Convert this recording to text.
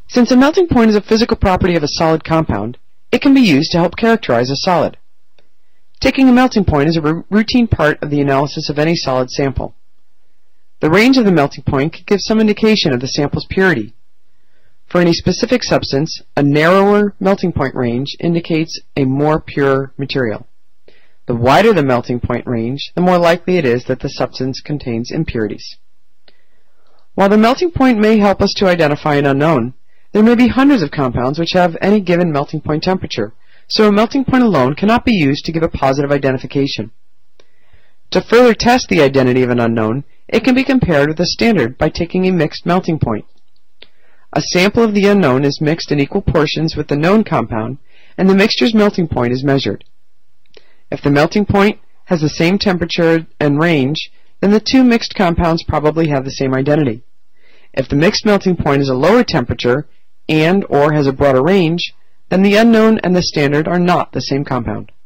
Since a melting point is a physical property of a solid compound, it can be used to help characterize a solid. Taking a melting point is a routine part of the analysis of any solid sample. The range of the melting point could give some indication of the sample's purity. For any specific substance, a narrower melting point range indicates a more pure material. The wider the melting point range, the more likely it is that the substance contains impurities. While the melting point may help us to identify an unknown, there may be hundreds of compounds which have any given melting point temperature, so a melting point alone cannot be used to give a positive identification. To further test the identity of an unknown, it can be compared with a standard by taking a mixed melting point. A sample of the unknown is mixed in equal portions with the known compound, and the mixture's melting point is measured. If the melting point has the same temperature and range, then the two mixed compounds probably have the same identity. If the mixed melting point is a lower temperature and/or has a broader range, then the unknown and the standard are not the same compound.